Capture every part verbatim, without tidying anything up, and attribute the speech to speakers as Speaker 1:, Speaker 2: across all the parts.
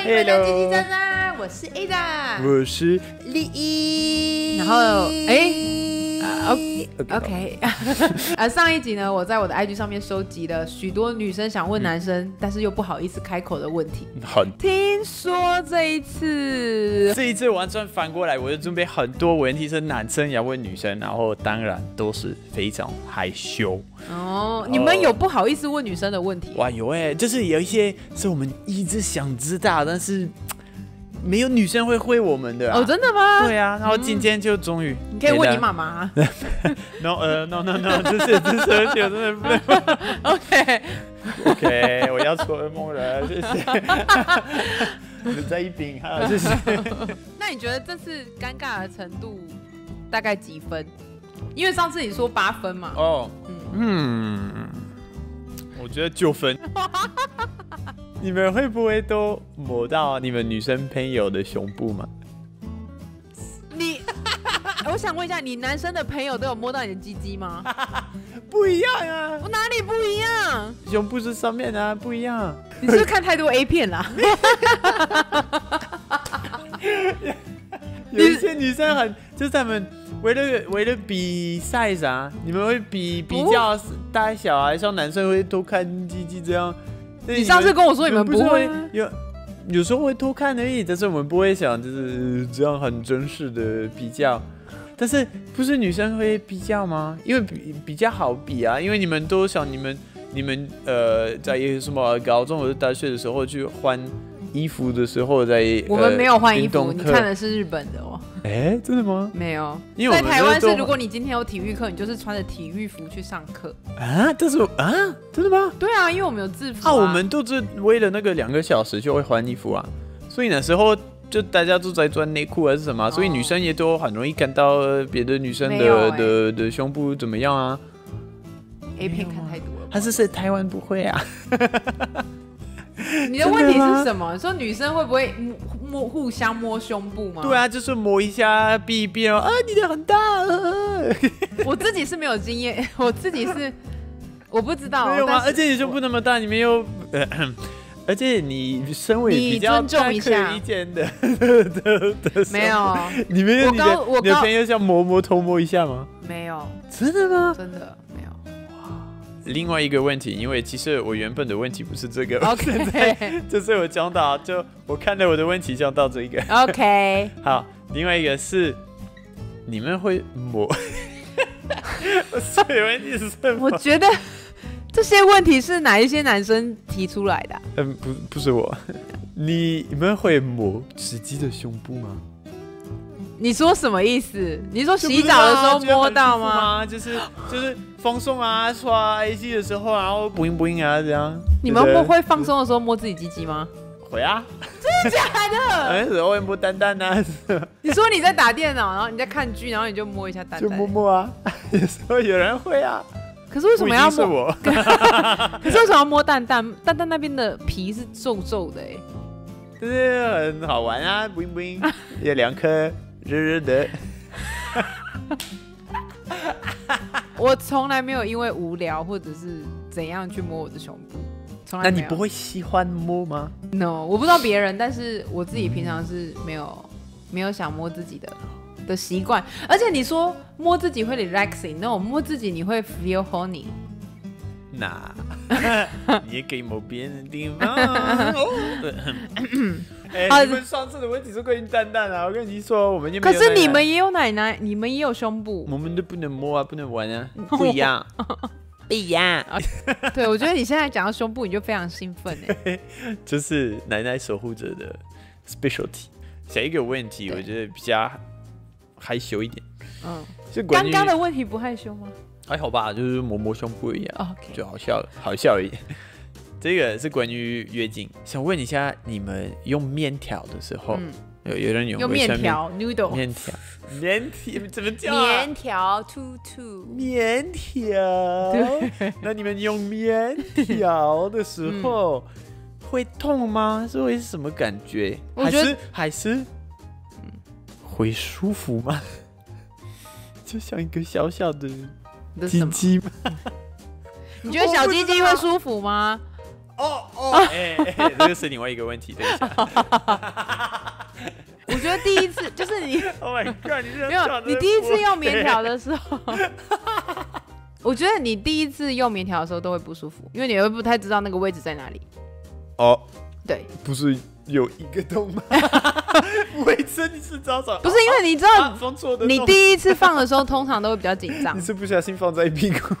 Speaker 1: 欢迎回到叽叽喳喳，我是 Ada，
Speaker 2: 我是李一。
Speaker 1: 然后，哎、呃、，OK OK， 呃，上一集呢，我在我的 I G 上面收集了许多女生想问男生，嗯、但是又不好意思开口的问题。
Speaker 2: 很，
Speaker 1: 听说这一次，
Speaker 2: 这一次完全反过来，我就准备很多问题是男生要问女生，然后当然都是非常害羞。
Speaker 1: 哦，你们有不好意思问女生的问题？
Speaker 2: 哇，有哎、欸，就是有一些是我们一直想知道，但是没有女生会回我们的、啊。
Speaker 1: 哦，真的吗？
Speaker 2: 对啊，然后今天就终于、
Speaker 1: 嗯，你可以问你妈妈。
Speaker 2: no 呃 no no no， 这是这是我真的不能。
Speaker 1: OK
Speaker 2: OK， 我要做噩梦了，谢谢。再一饼，好，谢谢。
Speaker 1: 那你觉得这次尴尬的程度大概几分？因为上次你说八分嘛。
Speaker 2: 哦，嗯，嗯我觉得九分。你们会不会都摸到你们女生朋友的胸部吗？
Speaker 1: 你，我想问一下，你男生的朋友都有摸到你的鸡鸡吗？
Speaker 2: 不一样啊！
Speaker 1: 我哪里不一样？
Speaker 2: 胸部是上面啊，不一样。
Speaker 1: 你是不是看太多 A 片啦？
Speaker 2: 有一些女生很，就是他们为了为了比 size 啊，你们会比比较大小啊，像男生会偷看鸡鸡这样。
Speaker 1: 你上次跟我说你们不会，
Speaker 2: 有有时候会偷看而已，但是我们不会想就是这样很真实的比较。但是不是女生会比较吗？因为 比, 比较好比啊，因为你们都想你们你们呃在什么高中或者大学的时候去换衣服的时候在，
Speaker 1: 我们没有换衣服，
Speaker 2: 呃、
Speaker 1: 你看的是日本的哦。
Speaker 2: 哎，真的吗？
Speaker 1: 没有，
Speaker 2: 因为我
Speaker 1: 在台湾是，如果你今天有体育课，你就是穿着体育服去上课
Speaker 2: 啊。但是啊，真的吗？
Speaker 1: 对啊，因为我们有制服啊。
Speaker 2: 啊，我们都是为了那个两个小时就会换衣服啊，所以那时候就大家都在穿内裤还是什么，哦、所以女生也都很容易看到别的女生的、欸、的的胸部怎么样啊
Speaker 1: ？A 片看太多了，
Speaker 2: 还是是台湾不会啊？
Speaker 1: 你的问题是什么？说女生会不会摸互相摸胸部吗？
Speaker 2: 对啊，就是摸一下避一避哦，啊，你的很大、啊。
Speaker 1: 我自己是没有经验，我自己是我不知道。
Speaker 2: 没有吗？而且你胸部那么大，你没有，呃、而且你身为比较大可以见的，
Speaker 1: 没有。
Speaker 2: 你没有你的你的朋友想摸摸偷摸一下吗？
Speaker 1: 没有。
Speaker 2: 真的吗？
Speaker 1: 真的没有。
Speaker 2: 另外一个问题，因为其实我原本的问题不是这个
Speaker 1: ，OK，
Speaker 2: 就是我讲到，就我看到我的问题讲到这个
Speaker 1: ，OK，
Speaker 2: 好，另外一个是你们会摸，所以问题是什么？
Speaker 1: 我觉得这些问题是哪一些男生提出来的、啊？
Speaker 2: 嗯，不，不是我，你你们会摸实际的胸部吗？
Speaker 1: 你说什么意思？你说洗澡的时候摸到吗？
Speaker 2: 就是就是放松啊，刷 A C 的时候，然后 boing boing 啊这样。
Speaker 1: 你们不会放松的时候摸自己鸡鸡吗？
Speaker 2: 会啊。
Speaker 1: 真的假的？
Speaker 2: 有时候会摸蛋蛋啊。
Speaker 1: 你说你在打电脑，然后你在看剧，然后你就摸一下蛋蛋。
Speaker 2: 就摸摸啊。有时候有人会啊。
Speaker 1: 可是为什么要摸？
Speaker 2: 我
Speaker 1: 可是为什么要摸蛋蛋？蛋蛋那边的皮是皱皱的哎、欸。
Speaker 2: 就是很好玩啊 ，boing boing， 有两颗。热热的，
Speaker 1: 我从来没有因为无聊或者是怎样去摸我的胸部，从来没有。
Speaker 2: 那你不会喜欢摸吗
Speaker 1: ？No， 我不知道别人，但是我自己平常是没有没有想摸自己的的习惯。而且你说摸自己会 relaxing， 那我摸自己你会 feel horny。
Speaker 2: 那你也可以摸别人的地方。哎、欸，你们上次的问题是关于蛋蛋啊！我跟你说，我们也没有。
Speaker 1: 可是你们也有奶奶，你们也有胸部，
Speaker 2: 我们都不能摸啊，不能玩啊，不一样，不一样。
Speaker 1: 对，我觉得你现在讲到胸部，你就非常兴奋哎。
Speaker 2: 就是奶奶守护者的 specialty。下一个问题，我觉得比较害羞一点。嗯，就
Speaker 1: 刚刚的问题不害羞吗？
Speaker 2: 还好吧，就是摸摸胸部一样，
Speaker 1: okay.
Speaker 2: 就好笑，好笑而已。这个是关于月经，想问一下，你们用面条的时候，嗯、有有人用
Speaker 1: 用面条 noodle
Speaker 2: 面条面条怎么叫、
Speaker 1: 啊？面条 to to
Speaker 2: 面条。那你们用面条的时候、嗯、会痛吗？是会是什么感觉？还是还是、嗯、会舒服吗？就像一个小小的鸡鸡吗？
Speaker 1: 你觉得小鸡鸡会舒服吗？
Speaker 2: 哦哦，哎哎，这个是另外一个问题，等一下。
Speaker 1: 我觉得第一次就是你
Speaker 2: ，Oh my god， 你
Speaker 1: 没有，你第一次用棉条的时候，我觉得你第一次用棉条的时候都会不舒服，因为你会不太知道那个位置在哪里。
Speaker 2: 哦，
Speaker 1: 对，
Speaker 2: 不是有一个洞吗？卫生是找找，
Speaker 1: 不是因为你知道，
Speaker 2: 啊、放错的洞，
Speaker 1: 你第一次放的时候通常都会比较紧张。
Speaker 2: 你是不小心放在屁股。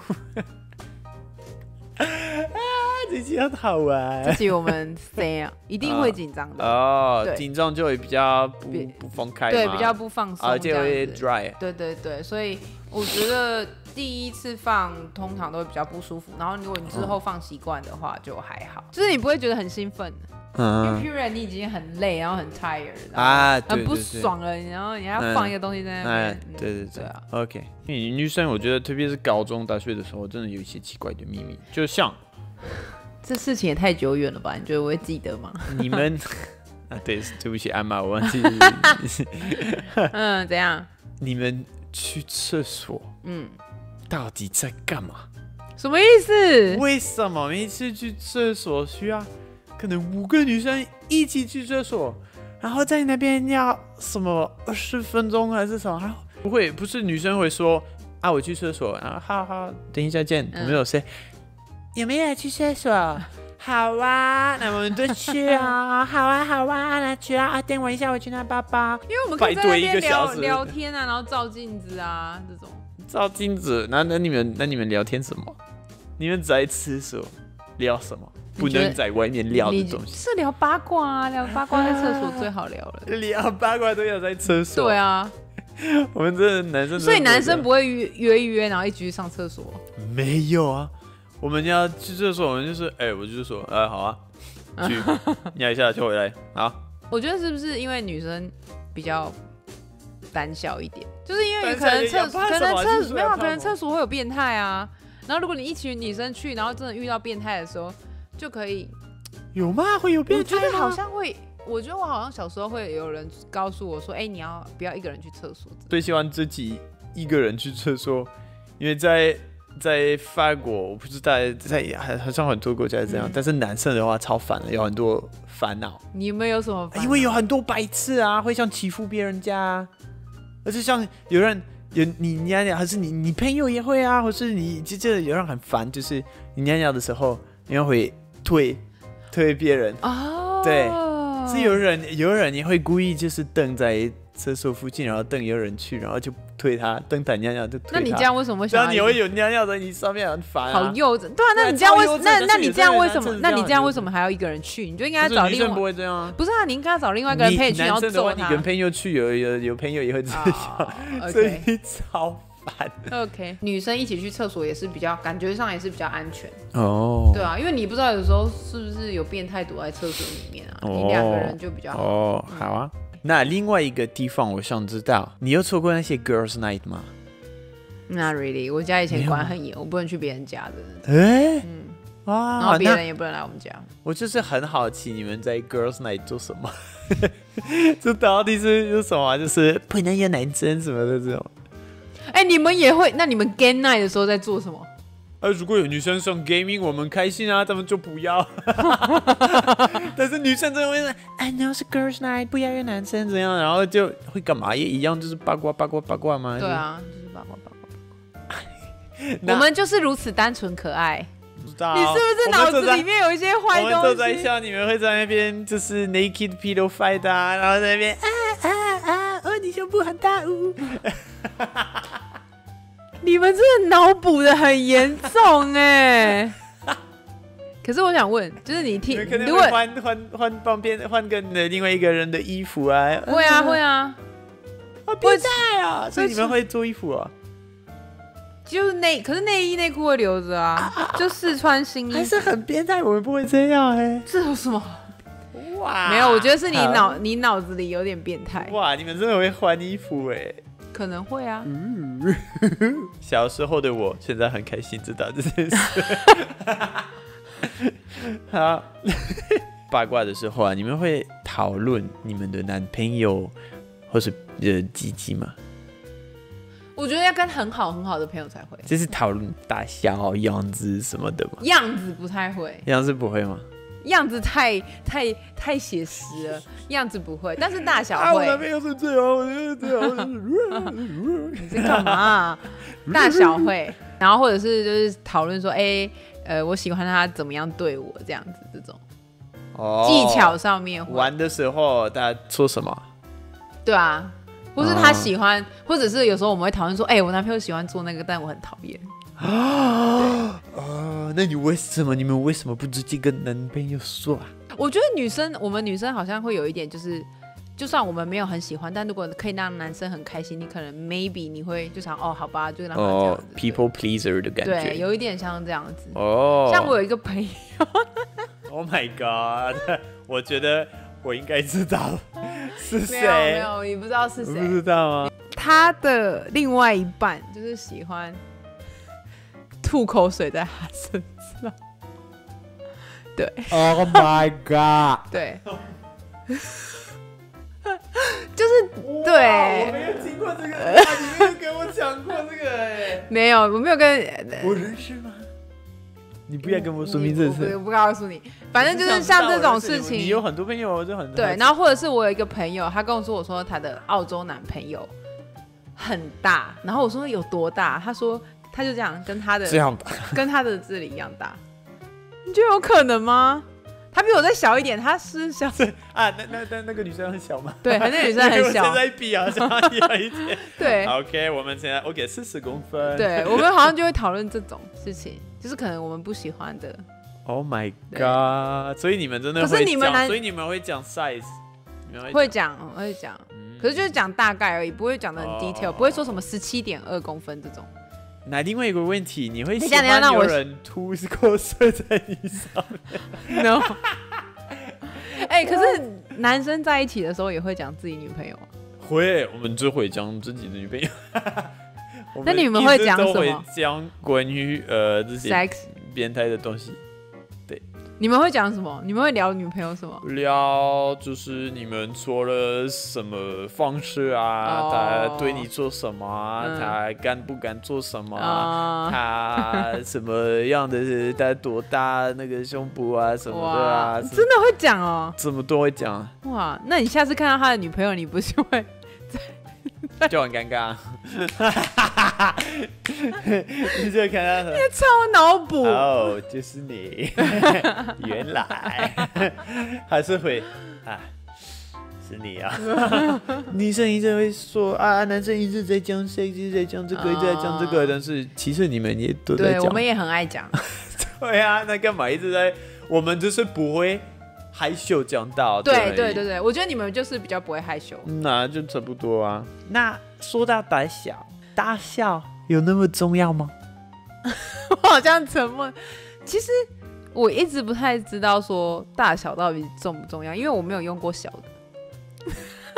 Speaker 2: 啊，这集很好玩。
Speaker 1: 这集我们这样一定会紧张的。
Speaker 2: 哦，
Speaker 1: 对
Speaker 2: 紧张就会比较不不放开嘛，
Speaker 1: 对，比较不放松，
Speaker 2: 而且会 dry。
Speaker 1: 对对对，所以我觉得第一次放通常都会比较不舒服，然后如果你之后放习惯的话就还好，就是你不会觉得很兴奋。
Speaker 2: 嗯，
Speaker 1: 因为 period 你已经很累，然后很 tired，
Speaker 2: 啊，
Speaker 1: 很不爽了，然后你还要放一个东西在那边。
Speaker 2: 哎，对对对啊 ，OK。因为女生，我觉得特别是高中、大学的时候，真的有一些奇怪的秘密，就像
Speaker 1: 这事情也太久远了吧？你觉得我会记得吗？
Speaker 2: 你们啊，对，对不起，安玛，我忘记。
Speaker 1: 嗯，怎样？
Speaker 2: 你们去厕所，
Speaker 1: 嗯，
Speaker 2: 到底在干嘛？
Speaker 1: 什么意思？
Speaker 2: 为什么每次去厕所需要可能五个女生一起去厕所，然后在那边要什么二十分钟还是什么？然后不会，不是女生会说啊，我去厕所，然后好好，等一下见，有没有谁？有没有人去厕所？好啊，那我们就去啊！好啊，好啊，那去啊！啊，等我一下，我去拿包包。
Speaker 1: 因为我们可以在那边聊聊天啊，然后照镜子啊，这种。
Speaker 2: 照镜子？那那你们那你们聊天什么？你们在厕所聊什么？不能在外面聊的东西。
Speaker 1: 是聊八卦啊，聊八卦在厕所最好聊了。
Speaker 2: 聊八卦都要在厕所。
Speaker 1: 对啊。
Speaker 2: 我们这男生，
Speaker 1: 所以男生不会约约一约，然后一起去上厕所。
Speaker 2: 没有啊。我们要去厕所，我们就是，哎、欸，我就说，哎、呃，好啊，去尿一下就回来，好。
Speaker 1: 我觉得是不是因为女生比较胆小一点，就是因为可能厕可能厕没有，可能厕所会有变态啊。然后如果你一群女生去，然后真的遇到变态的时候，就可以
Speaker 2: 有吗？会有变态吗？
Speaker 1: 我觉得好像会，我觉得我好像小时候会有人告诉我说，哎、欸，你要不要一个人去厕所？
Speaker 2: 最喜欢自己一个人去厕所，因为在。在法国，我不知道在好像很多国家是这样、嗯，但是男生的话超烦的，有很多烦恼。
Speaker 1: 你们有什么烦恼？
Speaker 2: 因为有很多白痴啊，会想欺负别人家，而且像有人有你尿尿，还是你你朋友也会啊，或是你就这有人很烦，就是你尿尿的时候，你要会推推别人
Speaker 1: 哦，
Speaker 2: 对，是有人有人也会故意就是等在厕所附近，然后等有人去，然后就推他，等他尿尿就推他。
Speaker 1: 那你这样为什么会想？
Speaker 2: 这样你会有尿尿在你上面，很烦、啊。
Speaker 1: 好幼稚，对啊，那你这样为那那你这样为什么？那你这样为什么还要一个人去？你就应该找另外。女生
Speaker 2: 不会这样啊。
Speaker 1: 不是啊，你应该找另外一个人陪你去，然后揍他。
Speaker 2: 你跟朋友去，有有有朋友也会这样， oh, 所以超烦。
Speaker 1: OK， 女生一起去厕所也是比较，感觉上也是比较安全。
Speaker 2: 哦、oh.
Speaker 1: 对啊，因为你不知道有时候是不是有变态躲在厕所里面啊， oh. 你两个人就比较好。
Speaker 2: 哦、oh, 嗯，好啊。那另外一个地方，我想知道，你有做过那些 girls night 吗？
Speaker 1: Not really， 我家以前管很严，我不能去别人家的。
Speaker 2: 哎、欸，
Speaker 1: 嗯，
Speaker 2: 啊，
Speaker 1: 然后别人也不能来我们家。
Speaker 2: 我就是很好奇，你们在 girls night 做什么？这到底是有什么、啊？就是不能有男生什么的这种。
Speaker 1: 哎、欸，你们也会？那你们 gay night 的时候在做什么？
Speaker 2: 呃、啊，如果有女生上 gaming， 我们开心啊，他们就不要。但是女生真的会说，哎，那是 girls night， 不要有男生怎样，然后就会干嘛？也一样，就是八卦八卦八卦吗？
Speaker 1: 对啊，就是八卦八卦八卦。我们就是如此单纯可爱。
Speaker 2: 不知道，
Speaker 1: 你是不是脑子里面有一些坏东西？
Speaker 2: 我们都在笑，你们会在那边就是 naked pillow fight 啊，然后在那边啊啊啊，哦，你胸部很大呜。
Speaker 1: 你们真的脑补的很严重哎！可是我想问，就是你听，
Speaker 2: 可能会换换换旁边换跟另外一个人的衣服啊？
Speaker 1: 会啊会啊，
Speaker 2: 好变态啊！所以你们会做衣服啊？
Speaker 1: 就是内，可是内衣内裤会留着啊，啊就试穿新衣服，
Speaker 2: 还是很变态。我们不会这样哎、欸，
Speaker 1: 这有什么？
Speaker 2: 哇，
Speaker 1: 没有，我觉得是你脑你脑子里有点变态。
Speaker 2: 哇，你们真的会换衣服哎、欸？
Speaker 1: 可能会啊。
Speaker 2: 嗯，小时候的我现在很开心知道这件事。好，八卦的时候啊，你们会讨论你们的男朋友或是呃鸡鸡吗？
Speaker 1: 我觉觉得要跟很好很好的朋友才会。
Speaker 2: 就是讨论大小、样子什么的嘛。
Speaker 1: 样子不太会。
Speaker 2: 样子不会吗？
Speaker 1: 样子太太太写实了，样子不会，但是大小会。
Speaker 2: 啊，我男朋友是这样，我觉得这样。
Speaker 1: 你在干嘛、啊？大小会，然后或者是就是讨论说，哎、欸，呃，我喜欢他怎么样对我这样子，这种。哦。技巧上面会。
Speaker 2: 玩的时候大家说什么？
Speaker 1: 对啊，或是他喜欢，哦、或者是有时候我们会讨论说，哎、欸，我男朋友喜欢做那个，但我很讨厌。
Speaker 2: 啊，呃，那你为什么你们为什么不直接跟男朋友说啊？
Speaker 1: 我觉得女生，我们女生好像会有一点，就是就算我们没有很喜欢，但如果可以让男生很开心，你可能 maybe 你会就想哦，好吧，就让他这样子。哦
Speaker 2: ，people pleaser 的感觉。
Speaker 1: 对，有一点像这样子。
Speaker 2: 哦。
Speaker 1: 像我有一个朋友。
Speaker 2: Oh my god！ 我觉得我应该知道是谁。
Speaker 1: 没有没有，你不知道是谁？
Speaker 2: 不知道吗？
Speaker 1: 他的另外一半就是喜欢。吐口水在他身上，对。
Speaker 2: Oh my god！
Speaker 1: 对，就是对。
Speaker 2: 我没有听过这个，你没有跟我讲过这个哎。
Speaker 1: 没有，我没有跟。
Speaker 2: 我认识吗？你不要跟我说明这事。
Speaker 1: 我不告诉你，反正就是像这种事情。
Speaker 2: 你有很多朋友，就很多。
Speaker 1: 对，然后或者是我有一个朋友，他跟我说，我说他的澳洲男朋友很大，然后我说有多大，他说。他就这样跟他的
Speaker 2: 这样大，
Speaker 1: 跟他的这里一样大，你觉得有可能吗？他比我再小一点，他是小
Speaker 2: 啊，那那那那个女生很小吗？
Speaker 1: 对，那个女生很小。
Speaker 2: 现在比啊，小一点。
Speaker 1: 对
Speaker 2: ，OK， 我们现在 OK 四十公分。
Speaker 1: 对，我们好像就会讨论这种事情，就是可能我们不喜欢的。
Speaker 2: Oh my god！ 所以你们真的会讲，可是你们所以你们会讲 size， 你们
Speaker 1: 会讲会讲，可是就是讲大概而已，不会讲的很 detail，、哦、不会说什么十七点二公分这种。
Speaker 2: 那另外一个问题，你会喜欢有人吐口水在你上面
Speaker 1: ？No。哎、欸，可是男生在一起的时候也会讲自己女朋友吗？
Speaker 2: 会，我们就会讲自己的女朋友。
Speaker 1: 那你们会讲什么？
Speaker 2: 会讲关于呃这些变态的东西。对。
Speaker 1: 你们会讲什么？你们会聊女朋友什么？
Speaker 2: 聊就是你们做了什么方式啊？ Oh. 他对你做什么啊？嗯、他敢不敢做什么啊？ Oh. 他什么样的？他多大那个胸部啊什么的啊？
Speaker 1: 真的会讲哦？
Speaker 2: 怎么都会讲？
Speaker 1: 哇，那你下次看到他的女朋友，你不是会
Speaker 2: 就很尴尬？你就看到他，
Speaker 1: 超脑补
Speaker 2: 哦，就是你，原来还是会啊，是你啊。女生一直会说啊，男生一直在讲谁，一直在讲这个，一直在讲这个，但是其实你们也都在讲，
Speaker 1: 对，我们也很爱讲。
Speaker 2: 对啊，那干嘛一直在？我们就是不会害羞讲到。
Speaker 1: 对对对对，我觉得你们就是比较不会害羞。
Speaker 2: 那就差不多啊。那说到大小，大小有那么重要吗？
Speaker 1: 我好像沉默。其实我一直不太知道说大小到底重不重要，因为我没有用过小的。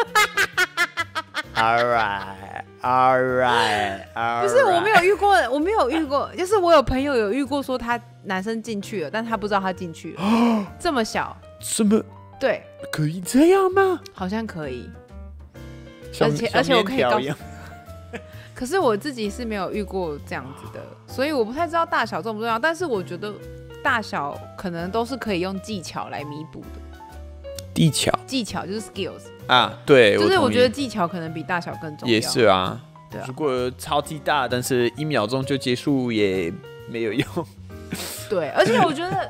Speaker 2: All right, all right, all right.
Speaker 1: 不是，我没有遇过，我没有遇过，就是我有朋友有遇过说他男生进去了，但他不知道他进去了，这么小。
Speaker 2: 什么？
Speaker 1: 对，
Speaker 2: 可以这样吗？
Speaker 1: 好像可以，而且而且我可以告诉。可是我自己是没有遇过这样子的，所以我不太知道大小重不重要。但是我觉得大小可能都是可以用技巧来弥补的。
Speaker 2: 技巧，
Speaker 1: 技巧就是 skills
Speaker 2: 啊，对，
Speaker 1: 就是我觉得技巧可能比大小更重要。
Speaker 2: 也是啊，
Speaker 1: 对啊。
Speaker 2: 如果超级大，但是一秒钟就结束也没有用。
Speaker 1: 对，而且我觉得。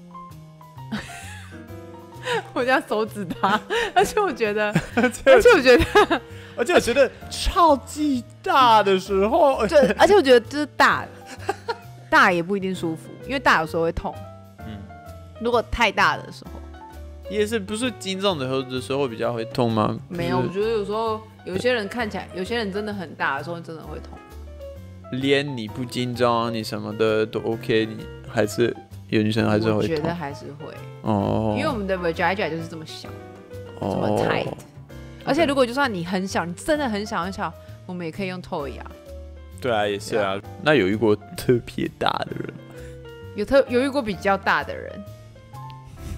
Speaker 1: 我这样手指他，而且我觉得，而且我觉得，
Speaker 2: 而且我觉得超级大的时候，
Speaker 1: 对，而且我觉得就是大，大也不一定舒服，因为大有时候会痛。嗯，如果太大的时候，
Speaker 2: 也是不是紧张的时候比较会痛吗？
Speaker 1: 没有，我觉得有时候有些人看起来，有些人真的很大的时候真的会痛。
Speaker 2: 连你不紧张，你什么的都 OK， 你还是。有女生还是会痛，我
Speaker 1: 觉得还是会
Speaker 2: 哦，
Speaker 1: 因为我们的 vagina 就是这么小，哦、这么 tight， 而且如果就算你很小，你真的很小很小，我们也可以用 toy 啊。
Speaker 2: 对啊，也是啊。啊那有遇过特别大的人？
Speaker 1: 有特有遇过比较大的人？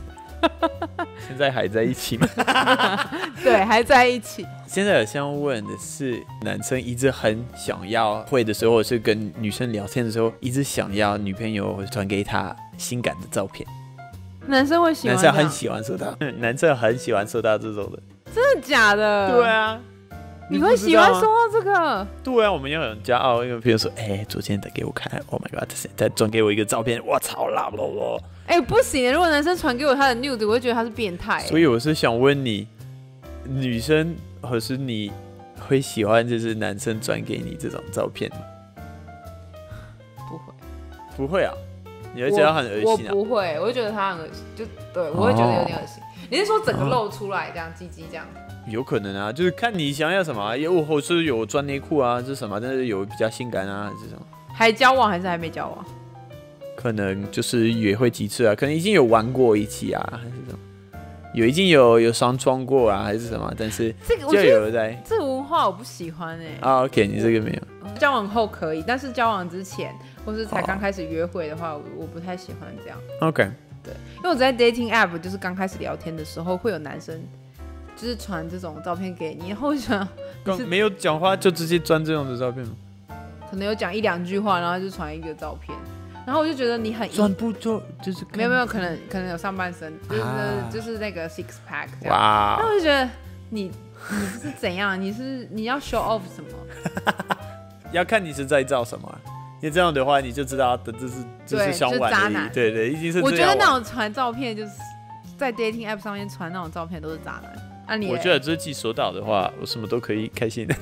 Speaker 2: 现在还在一起吗？
Speaker 1: 对，还在一起。
Speaker 2: 现在我想问的是，男生一直很想要会的时候，或者是跟女生聊天的时候，一直想要女朋友传给他性感的照片。
Speaker 1: 男生会喜欢，
Speaker 2: 男生很喜欢收到，男生很喜欢收到这种的。
Speaker 1: 真的假的？
Speaker 2: 对啊。
Speaker 1: 你会喜欢收到这个？
Speaker 2: 对啊，我们要很骄傲，因为比如说，哎、欸，昨天他给我看 ，Oh my god， 他转给我一个照片，我操啦啦啦！
Speaker 1: 哎、欸，不行，如果男生传给我他的 nude， 我会觉得他是变态。
Speaker 2: 所以我是想问你，女生或是你会喜欢就是男生转给你这种照片吗？
Speaker 1: 不会，
Speaker 2: 不会啊，你会觉得很恶心啊？
Speaker 1: 我不会，我会觉得他很恶心，就对我会觉得有点恶心。哦、你是说整个露出来这样，鸡鸡这样？
Speaker 2: 有可能啊，就是看你想要什么、啊，有或是有穿内裤啊，是什么，但是有比较性感啊，这种。
Speaker 1: 还交往还是还没交往？
Speaker 2: 可能就是约会几次啊，可能已经有玩过一起啊，还是什么，有已经有有上床过啊，还是什么，但是
Speaker 1: 这个
Speaker 2: 就有在
Speaker 1: 这个文化我不喜欢哎、欸。
Speaker 2: 啊 ，OK， 你这个没有。
Speaker 1: 交往后可以，但是交往之前或是才刚开始约会的话，我我不太喜欢这样。
Speaker 2: OK，
Speaker 1: 对，因为我在 dating app 就是刚开始聊天的时候，会有男生。就是传这种照片给你，然后我想
Speaker 2: 没有讲话就直接传这种的照片吗？
Speaker 1: 可能有讲一两句话，然后就传一个照片，然后我就觉得你很
Speaker 2: 传不就就是
Speaker 1: 没有没有可能可能有上半身，就是、啊、就是那个 six pack 这样，
Speaker 2: 哇！
Speaker 1: 然后我就觉得你你是怎样？你是你要 show off 什么？
Speaker 2: 要看你是在照什么。你这样的话，你就知道的这是就是想玩
Speaker 1: 渣男，
Speaker 2: 对对，已经是这样。
Speaker 1: 我觉得那种传照片就是在 dating app 上面传那种照片都是渣男。啊、
Speaker 2: 我觉得这季收到的话，我什么都可以开心的。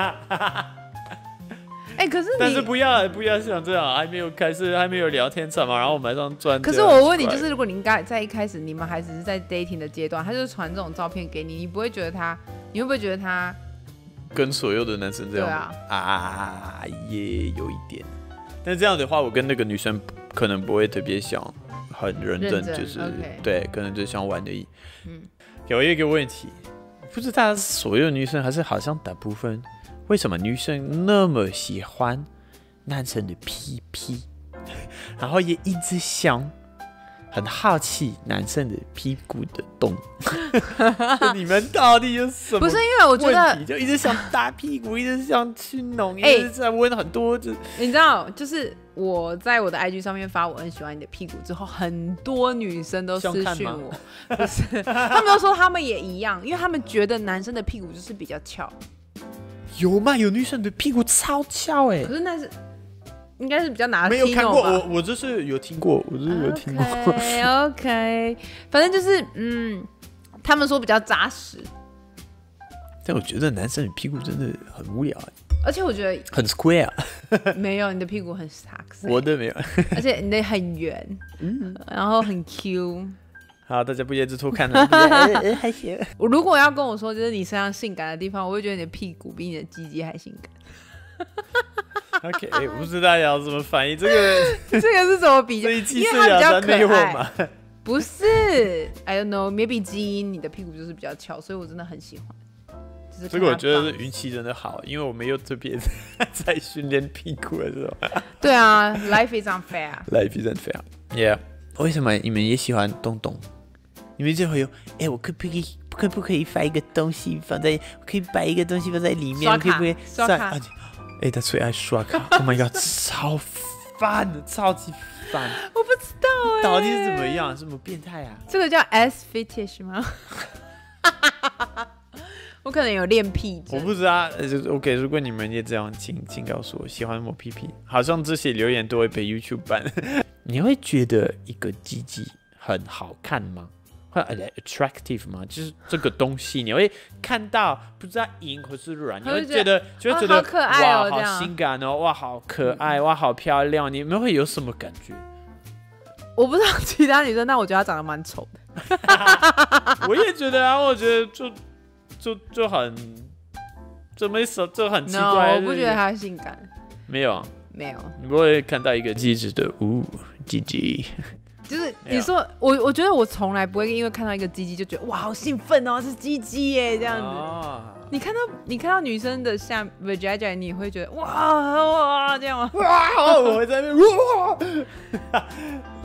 Speaker 1: 哎、欸，可是你
Speaker 2: 但是不要不要像这样，还没有开始，还没有聊天什么，然后马上转。
Speaker 1: 可是我问你，就是如果你在一开始你们还只是在 dating 的阶段，他就是传这种照片给你，你不会觉得他，你会不会觉得他
Speaker 2: 跟所有的男生这样？
Speaker 1: 对啊，
Speaker 2: 啊也有一点。但这样的话，我跟那个女生可能不会特别想很认真，
Speaker 1: 认真
Speaker 2: 就是、
Speaker 1: okay.
Speaker 2: 对，可能就想玩而已。
Speaker 1: 嗯。
Speaker 2: 有一个问题，不知道所有女生还是好像大部分，为什么女生那么喜欢男生的屁屁，然后也一直想，很好奇男生的屁股的洞。你们到底有什么？
Speaker 1: 不是因为我觉得
Speaker 2: 就一直想打屁股，一直想去弄，一直在问很多。就
Speaker 1: 你知道，就是我在我的 I G 上面发我很喜欢你的屁股之后，很多女生都私讯我，不是，他们都说他们也一样，因为他们觉得男生的屁股就是比较翘。
Speaker 2: 有吗？有女生的屁股超翘哎、欸，
Speaker 1: 可是那是应该是比较拿
Speaker 2: 没有看过，我我就是有听过，我就是有听过。
Speaker 1: OK OK， 反正就是嗯，他们说比较扎实。
Speaker 2: 但我觉得男生的屁股真的很无聊、欸，
Speaker 1: 而且我觉得
Speaker 2: 很 square。
Speaker 1: 没有，你的屁股很 sexy，
Speaker 2: 我的没有，
Speaker 1: 而且你的很圆，嗯，然后很 Q。
Speaker 2: 好，大家不要只偷看了。欸、还行。
Speaker 1: 我如果要跟我说，就是你身上性感的地方，我会觉得你的屁股比你的鸡鸡还性感。
Speaker 2: OK， 欸、我不知道要怎么反应这个。
Speaker 1: 这个是怎么比较？
Speaker 2: 因为
Speaker 1: 它比较可爱
Speaker 2: 嘛。
Speaker 1: 不是 ，I don't know，maybe 基因你的屁股就是比较翘，所以我真的很喜欢。
Speaker 2: 这个我觉得是运气真的好，因为我没有特别在训练屁股的时候。
Speaker 1: 对啊 ，Life is unfair。
Speaker 2: Life is unfair。Yeah。为什么你们也喜欢洞洞？你们就会有，哎、欸，我可不可以，可不可以放一个东西放在，我可以摆一个东西放在里面，
Speaker 1: 刷卡，
Speaker 2: 可不可以
Speaker 1: 刷卡？哎、
Speaker 2: 欸，他最爱刷卡 ，Oh my god， 超烦的，超级烦。
Speaker 1: 我不知道哎、欸，
Speaker 2: 到底是怎么样？什么变态啊？
Speaker 1: 这个叫 S fetish 吗？我可能有练屁症，
Speaker 2: 我不知道。OK， 如果你们也这样，请请告诉我，喜欢摸屁屁，好像这些留言都会被 YouTube ban。你会觉得一个鸡鸡很好看吗？会 attractive 吗？就是这个东西，你会看到不知道硬或是软，你会觉得就会觉得、
Speaker 1: 哦、好可爱哦，
Speaker 2: 哇，好性感哦，哇，好可爱，哇，好漂亮。你们会有什么感觉？
Speaker 1: 我不知道其他女生，但我觉得她长得蛮丑的。
Speaker 2: 我也觉得啊，我觉得就就就很就没什就很奇怪。
Speaker 1: No， 我不觉得她性感。
Speaker 2: 没有，
Speaker 1: 没有，
Speaker 2: 你不会看到一个机智的呜鸡鸡。
Speaker 1: 就是你说我，我觉得我从来不会因为看到一个鸡鸡就觉得哇好兴奋哦，是鸡鸡耶这样子。哦、你看到你看到女生的下 vagina， 你会觉得哇哇这样吗？
Speaker 2: 哇，我会在那边哇，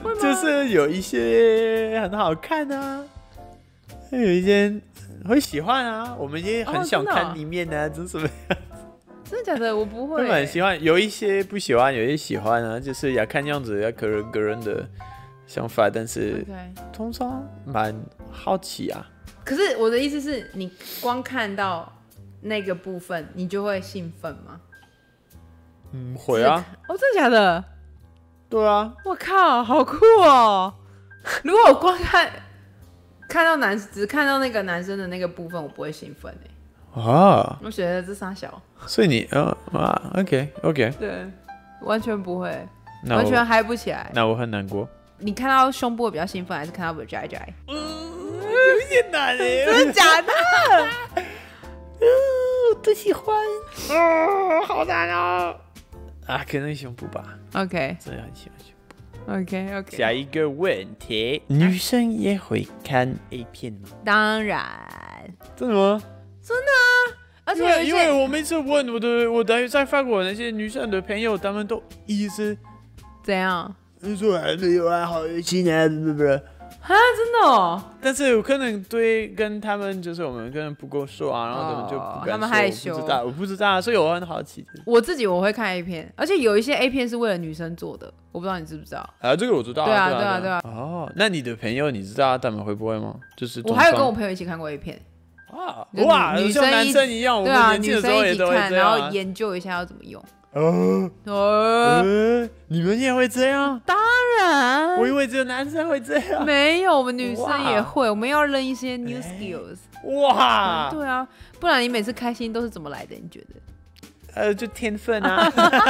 Speaker 2: 就是有一些很好看啊，有一些会喜欢啊，我们也很想看里面啊，这、哦、什么样？
Speaker 1: 真的假的？我不会、欸。
Speaker 2: 蛮喜欢，有一些不喜欢，有一些喜欢啊，就是要看样子，要个人个人的想法，但是通常蛮好奇啊。
Speaker 1: 可是我的意思是你光看到那个部分，你就会兴奋吗？
Speaker 2: 嗯，会啊。
Speaker 1: 哦，真的假的？
Speaker 2: 对啊。
Speaker 1: 我靠，好酷哦！如果我光看看到男，只看到那个男生的那个部分，我不会兴奋哎、欸。啊。我觉得这傻小。所
Speaker 2: 以你啊啊 ，OK OK。
Speaker 1: 对，完全不会，完全嗨不起来。
Speaker 2: 那我很难过。
Speaker 1: 你看到胸部比较兴奋，还是看到 vagina？ 嗯，
Speaker 2: 有一点难耶。
Speaker 1: 真的假的？
Speaker 2: 嗯，我都喜欢。哦，好难哦。啊，可能胸部吧。
Speaker 1: OK。
Speaker 2: 真的很喜欢胸部。
Speaker 1: OK OK。
Speaker 2: 下一个问题，女生也会看 A 片吗？
Speaker 1: 当然。
Speaker 2: 真的吗？
Speaker 1: 真的啊。而且
Speaker 2: 因为我每次问我的我的在法国那些女生的朋友，他们都一直
Speaker 1: 怎样？
Speaker 2: 说还没有啊，好恶心啊，不不不。
Speaker 1: 啊，真的哦。
Speaker 2: 但是我可能对跟他们就是我们可能不够熟啊，然后他们就不敢说，
Speaker 1: 他们害羞，
Speaker 2: 我不知道，我不知道，所以我很好奇。
Speaker 1: 我自己我会看 A 片，而且有一些 A 片是为了女生做的，我不知道你知不知道。
Speaker 2: 啊，这个我知道。
Speaker 1: 对啊，对啊，对啊。
Speaker 2: 哦，那你的朋友你知道他们会不会吗？就是
Speaker 1: 我还有跟我朋友一起看过 A 片。
Speaker 2: 哇哇，女生像男生一样，
Speaker 1: 对啊，
Speaker 2: 我们年轻的时候也都会这样，
Speaker 1: 然后研究一下要怎么用。
Speaker 2: 哦，呃，你们也会这样？
Speaker 1: 当然，
Speaker 2: 我以为只有男生会这样。
Speaker 1: 没有，我们女生也会，我们要认一些 new skills。
Speaker 2: 哇，
Speaker 1: 对啊，不然你每次开心都是怎么来的？你觉得？
Speaker 2: 呃，就天分啊。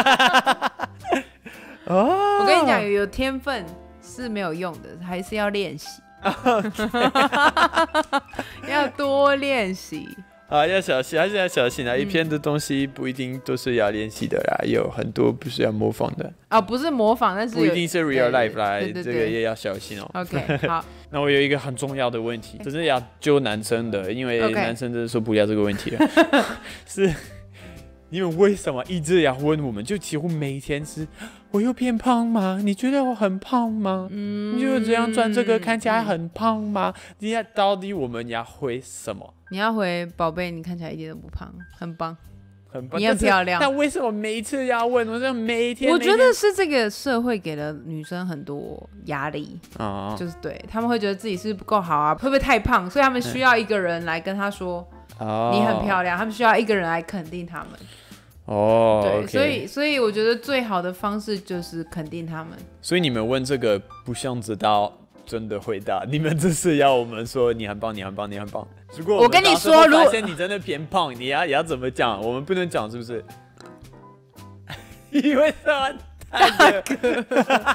Speaker 1: 哦，我跟你讲，有天分是没有用的，还是要练习。要多练习。
Speaker 2: 啊，要小心，还是要小心啊！一片的东西不一定都是要练习的啦，有很多不是要模仿的
Speaker 1: 啊，不是模仿，但是
Speaker 2: 不一定是 real life 啦，这个也要小心哦。
Speaker 1: OK， 好。
Speaker 2: 那我有一个很重要的问题，这是要揪男生的，因为男生真的受不了这个问题了。是，你们为什么一直要问我们？就几乎每天是，我有变胖吗？你觉得我很胖吗？嗯，你觉得这样穿这个看起来很胖吗？你要到底我们要回什么？
Speaker 1: 你要回宝贝，你看起来一点都不胖，很棒，
Speaker 2: 很棒，
Speaker 1: 你很漂亮。
Speaker 2: 但为什么每一次要问？我这每一天，
Speaker 1: 我觉得是这个社会给了女生很多压力，哦、就是对他们会觉得自己是不够好啊，会不会太胖？所以他们需要一个人来跟他说，哦、你很漂亮。他们需要一个人来肯定他们。
Speaker 2: 哦，
Speaker 1: 对，
Speaker 2: okay.
Speaker 1: 所以所以我觉得最好的方式就是肯定他们。
Speaker 2: 所以你们问这个不想知道真的回答，你们只是要我们说你很棒，你很棒，你很棒。如果我
Speaker 1: 跟你说，如果
Speaker 2: 发现你真的偏胖，你要也要怎么讲？我们不能讲是不是？因为什么？大哥，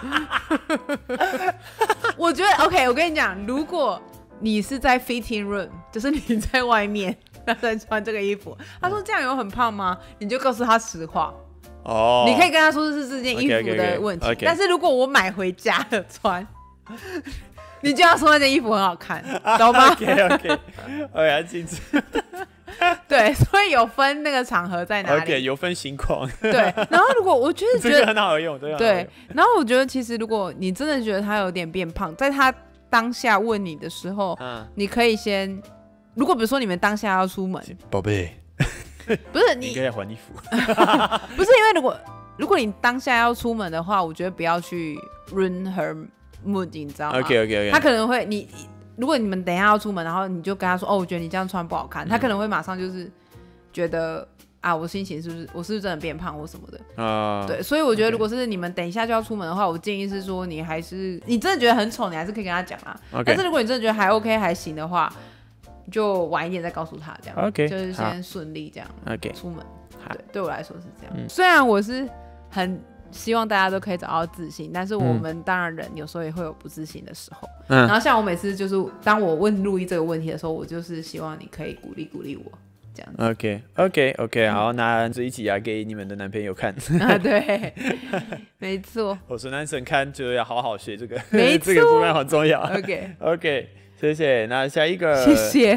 Speaker 1: 我觉得 OK， 我跟你讲，如果你是在 fitting room， 就是你在外面。他在穿这个衣服，他说这样有很胖吗？你就告诉他实话。哦，你可以跟他说是这件衣服的问题。Okay, okay, okay, okay. 但是如果我买回家了穿，你就要说那件衣服很好看，懂吗
Speaker 2: ？OK OK， 我要记住。
Speaker 1: 对，所以有分那个场合在哪里
Speaker 2: ？OK， 有分情况。
Speaker 1: 对，然后如果我觉得
Speaker 2: 这个很好用，对。
Speaker 1: 对，然后我觉得其实如果你真的觉得他有点变胖，在他当下问你的时候，嗯、你可以先。如果比如说你们当下要出门，
Speaker 2: 宝贝，
Speaker 1: 不是你
Speaker 2: 应该要换衣服，
Speaker 1: 不是因为如果如果你当下要出门的话，我觉得不要去 ruin her mood， 你知道吗
Speaker 2: ？OK OK OK，
Speaker 1: 他可能会你如果你们等一下要出门，然后你就跟他说哦，我觉得你这样穿不好看，嗯、他可能会马上就是觉得啊，我心情是不是我是不是真的变胖或什么的啊？ Uh, 对，所以我觉得如果是你们等一下就要出门的话，我建议是说你还是你真的觉得很丑，你还是可以跟他讲啦。Okay. 但是如果你真的觉得还 OK 还行的话。就晚一点再告诉他，这样 ，OK， 就是先顺利这样 ，OK， 出门，对，对我来说是这样。嗯、虽然我是很希望大家都可以找到自信，但是我们当然人有时候也会有不自信的时候。嗯、然后像我每次就是当我问路易这个问题的时候，我就是希望你可以鼓励鼓励我，这样子。
Speaker 2: OK，OK，OK，、okay, okay, okay, 好，那这一集要给你们的男朋友看。
Speaker 1: 啊，对，没错。
Speaker 2: 我说男生看就要好好学这个，
Speaker 1: 没错，
Speaker 2: 这个部分很重要。
Speaker 1: OK，OK。
Speaker 2: Okay, 谢谢，那下一个，
Speaker 1: 谢谢。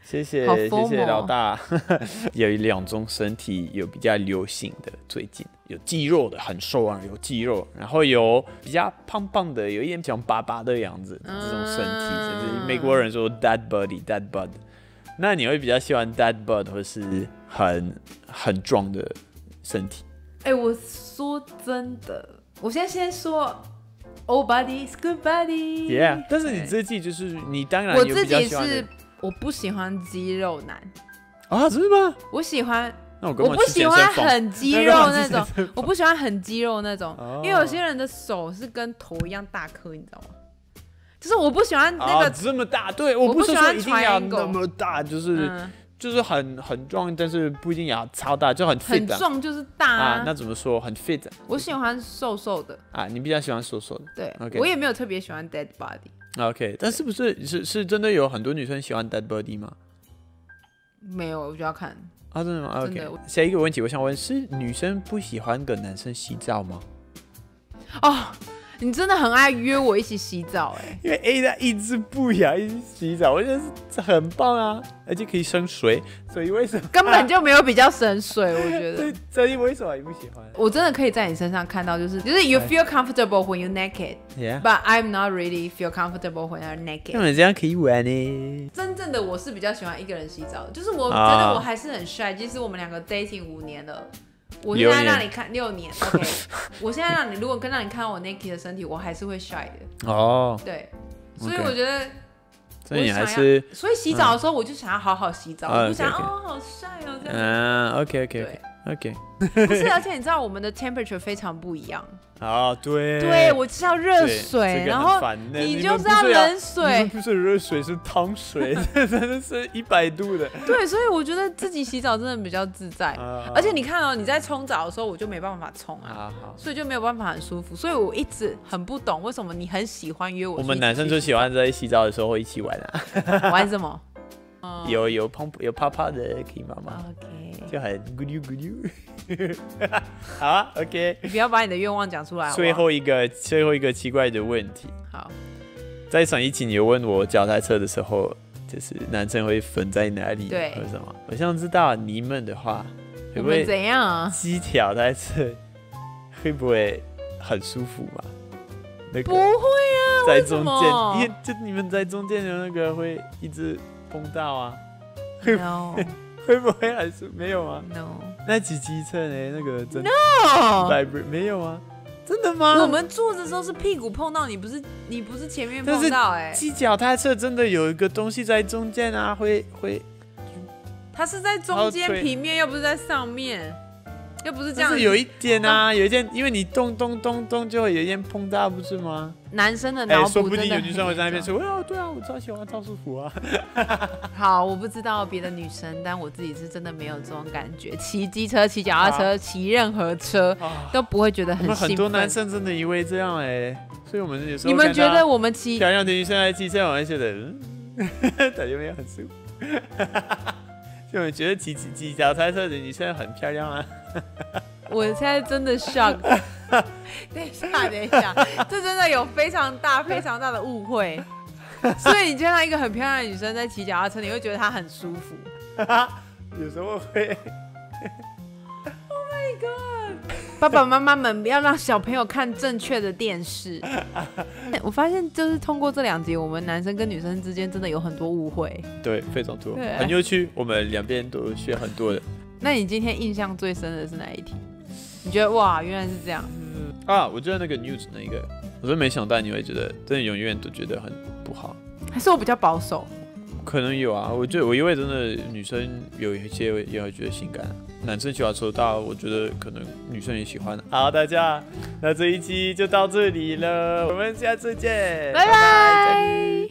Speaker 2: 谢谢
Speaker 1: 好疯哦
Speaker 2: 谢谢老大。有两种身体有比较流行的，最近有肌肉的很瘦啊，有肌肉，然后有比较胖胖的，有一点像爸爸的样子，这种身体，甚至美国人说 dad body dad bod。那你会比较喜欢 dad bod 或是很很壮的身体？
Speaker 1: 哎、欸，我说真的，我现在先说 ，old body is good body。Yeah，
Speaker 2: 但是你自己就是你当然有比较喜欢的。
Speaker 1: 我自己是我不喜欢肌肉男
Speaker 2: 啊，真的吗？
Speaker 1: 我喜欢。
Speaker 2: 那 我,
Speaker 1: 我不喜欢很肌肉那种，我不喜欢很肌肉那种，哦、因为有些人的手是跟头一样大颗，你知道吗？就是我不喜欢那个、
Speaker 2: 哦、这么大，对，我不是说一定要那么大，就是、嗯、就是很很壮，但是不一定要超大，就很 fit、啊、
Speaker 1: 很壮就是大 啊,
Speaker 2: 啊。那怎么说很 fit？、啊、
Speaker 1: 我喜欢瘦瘦的
Speaker 2: 啊，你比较喜欢瘦瘦的。
Speaker 1: 对，
Speaker 2: okay.
Speaker 1: 我也没有特别喜欢 dead body。
Speaker 2: OK， 但是不是是是真的有很多女生喜欢 dead body 吗？
Speaker 1: 没有，我就要看。
Speaker 2: 啊，真的吗 ？OK。下一个问题，我想问是女生不喜欢跟男生洗澡吗？
Speaker 1: 哦，你真的很爱约我一起洗澡哎、欸。
Speaker 2: 因为 A 他一直不想一起洗澡，我觉得这很棒啊，而且可以省水，所以为什么
Speaker 1: 根本就没有比较省水？我觉得。
Speaker 2: 所以为什么你不喜欢？
Speaker 1: 我真的可以在你身上看到，就是就是 you feel comfortable when you're naked，but、yeah. I'm not really feel comfortable when I'm naked。
Speaker 2: 那么这样可以玩呢？
Speaker 1: 真正的我是比较喜欢一个人洗澡的，就是我真的我还是很 shy，即使我们两个 dating 五年了。我现在让你看六年 ，OK， 我现在让你如果跟让你看到我 naked 的身体，我还是会 shy 的。哦，对，所以我觉得，
Speaker 2: 所以你还是，
Speaker 1: 所以洗澡的时候我就想要好好洗澡，
Speaker 2: 嗯、
Speaker 1: 我不想
Speaker 2: okay, okay.
Speaker 1: 哦好 shy 哦这样。
Speaker 2: 嗯 ，OK OK OK OK。
Speaker 1: 不是，而且你知道我们的 temperature 非常不一样。
Speaker 2: 啊，对，
Speaker 1: 对我是要热水，然后你就是要冷水，
Speaker 2: 不是热水是汤水，真的是一百度的。
Speaker 1: 对，所以我觉得自己洗澡真的比较自在，啊、而且你看哦，你在冲澡的时候我就没办法冲啊，啊所以就没有办法很舒服，所以我一直很不懂为什么你很喜欢约我。
Speaker 2: 我们男生就喜欢在洗澡的时候一起玩啊，
Speaker 1: 玩什么？
Speaker 2: 有有碰有泡泡的可以妈妈
Speaker 1: ，OK，
Speaker 2: 就很咕溜咕溜。好啊 ，OK。
Speaker 1: 你不要把你的愿望讲出来好不好。
Speaker 2: 最后一个最后一个奇怪的问题。
Speaker 1: 好，
Speaker 2: 在上一期你有问我脚踏车的时候，就是男生会分在哪里？
Speaker 1: 对，
Speaker 2: 或者什么？我想知道你们的话，会不会
Speaker 1: 怎样？
Speaker 2: 骑脚踏车会不会很舒服嘛？那个、
Speaker 1: 不会啊，
Speaker 2: 在中间，因为就你们在中间的那个会一直碰到啊。
Speaker 1: No
Speaker 2: 会不会还是没有吗
Speaker 1: ？No。
Speaker 2: 那骑机车呢？那个真的
Speaker 1: No
Speaker 2: 没有吗？真的吗？
Speaker 1: 我们坐的时候是屁股碰到你，不是你不是前面碰到哎、欸。
Speaker 2: 骑脚踏车真的有一个东西在中间啊，会会。
Speaker 1: 它是在中间平面，又不是在上面，又不是这样。
Speaker 2: 是有一点啊，有一点，因为你动动动动就会有一点碰到，不是吗？
Speaker 1: 男生的脑补真的、欸、
Speaker 2: 说不定有女生会在那边说：“哦，对啊，我超喜欢，超舒服啊。”
Speaker 1: 好，我不知道别的女生，但我自己是真的没有这种感觉。骑机车、骑脚踏车、骑任何车、啊、都不会觉得很兴奋。
Speaker 2: 很多男生真的以为这样哎、欸，所以我们有时候
Speaker 1: 你们觉得我们骑
Speaker 2: 漂亮的女生来骑车，我们觉得嗯，感觉没有很舒服。就我们觉得骑骑骑脚踏车的女生很漂亮啊。
Speaker 1: 我现在真的 shock。等一下，等一下，这真的有非常大、非常大的误会。所以你见到一个很漂亮的女生在骑脚踏车，你会觉得她很舒服。
Speaker 2: 有时候会。
Speaker 1: Oh my god！ 爸爸妈妈们不要让小朋友看正确的电视。我发现就是通过这两集，我们男生跟女生之间真的有很多误会。对，
Speaker 2: 非常多，很有趣。我们两边都学很多的。
Speaker 1: 那你今天印象最深的是哪一题？你觉得哇，原来是这样。
Speaker 2: 嗯啊，我觉得那个 news 那个，我真没想到你会觉得，真的永远都觉得很不好。
Speaker 1: 还是我比较保守？
Speaker 2: 可能有啊，我觉得我以为真的女生有一些也会觉得性感，男生喜欢收到，我觉得可能女生也喜欢。好，大家，那这一期就到这里了，我们下次见，
Speaker 1: 拜拜。